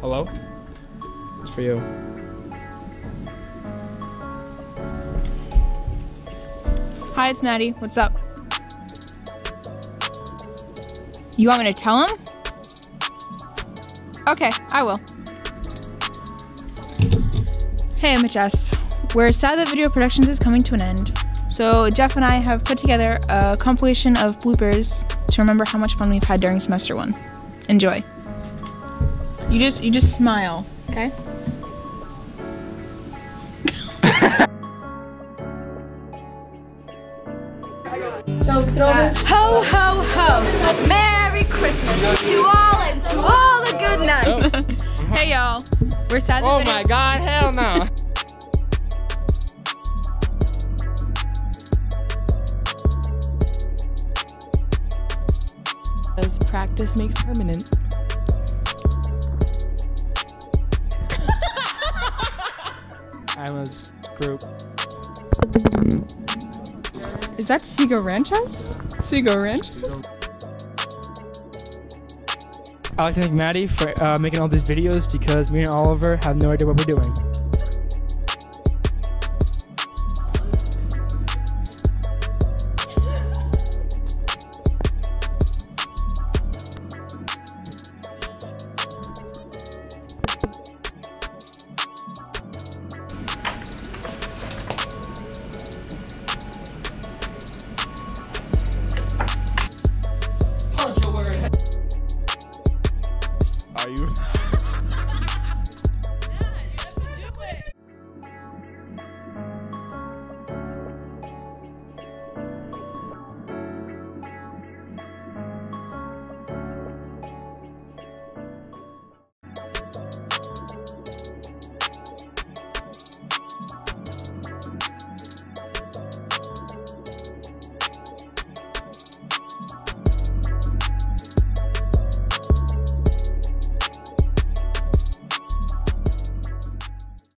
Hello? It's for you. Hi, it's Maddie. What's up? You want me to tell him? Okay, I will. Hey, MHS. We're sad that video productions is coming to an end. So Jeff and I have put together a compilation of bloopers to remember how much fun we've had during semester 1. Enjoy. You just smile, okay? So throw this. Ho, ho, ho. Merry Christmas to all and to all a good night. Hey, y'all. We're sad that Oh video. my god, hell no. As practice makes permanent. I was group. Is that Seago Ranches? Seago Ranches? I like to thank Maddie for making all these videos because me and Oliver have no idea what we're doing.